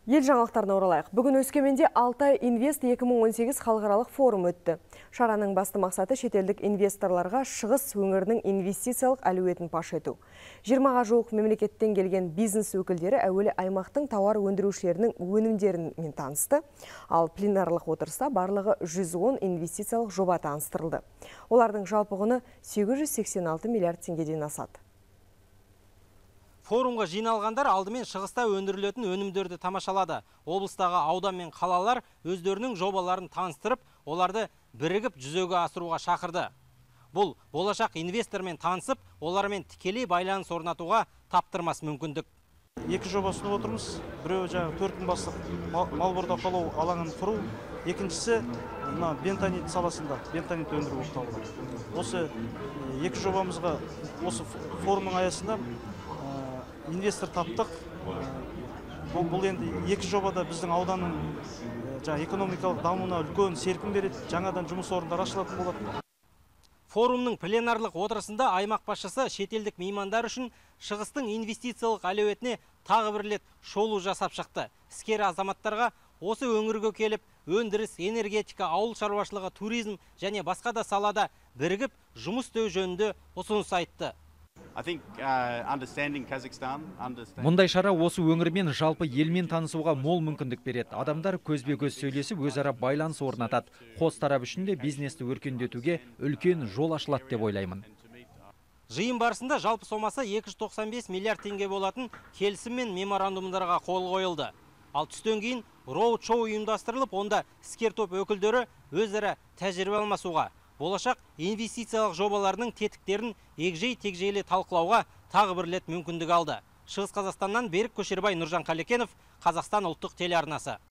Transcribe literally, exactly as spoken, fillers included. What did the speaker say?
Ел жаңалықтарына оралайық. Бүгін Өскеменде Алтай Инвест екі мың он сегіз халықаралық форум өтті. Шараның басты мақсаты шетелдік инвесторларға шығыс өңірінің инвестициялық әлеуетін паш ету. жиырмаға жуық мемлекеттен келген бизнес өкілдері әуелі аймақтың тауар өндірушілерінің өнімдерімен танысты. Ал пленарлық отырыста барлығы жүз он инвестициялық жоба таныстырылды. Олардың жалпы құны сегіз жүз сексен алты миллиард теңгеден асады. Форумға жиналғандар алдымен шығыста өндірілетін өнімдерді тамашалады. Облыстағы аудан мен қалалар өздерінің жобаларын таныстырып, оларды бірігіп жүзеге асыруға шақырды. Бұл болашақ инвестормен танысып, олармен тікелей байланыс орнатуға таптырмас мүмкіндік. Екі жоба ұсынып отырмыз. Біреуі жаңағы төрт мың бастық мал бордақылау алаңын құру, екіншісі мына бентонит саласында, бентонит өндіру болып табылады. Осы екі жобамызға осы форумның аясында инвестор таптық. Бұл, бұл енді екі жобада біздің ауданның жаңа экономикалық дамуына үлкен серпін береді, жаңадан жұмыс орындары ашылатын болады. Форумның пленарлық отырысында аймақ басшысы шетелдік меймандар үшін шығыстың инвестициялық әлеуетіне тағы бір рет шолу жасап шықты. Іскер азаматтарға осы өңірге келіп, өндіріс, энергетика, ауыл шаруашылығы, туризм және басқа да салада бірігіп жұмыс істеу жөнінде ұсыныс айтты. Мұндай шара осы өңірмен жалпы елмен танысуға мол мүмкіндік береді. Адамдар көзбе-көз сөйлесіп, өзара байланыс орнатады. Қос тарап үшін де бизнесті өркендетуге үлкен жол ашылады деп ойлаймын. Жиын барысында жалпы сомасы екі жүз тоқсан бес миллиард теңге болатын келісім мен меморандумдарға қол қойылды. Ал түстен кейін роуд-шоу ұйымдастырылып, онда іскер топ өкілдері өзара тәжірибе алмасуға, болашақ инвестициялық жобаларының тетіктерін егжей-тегжейлі талқылауға тағы бір рет мүмкіндік алды. Шығыс Қазақстаннан Берік Көшербай, Нұржан Қалекенов, Қазақстан ұлттық телеарнасы.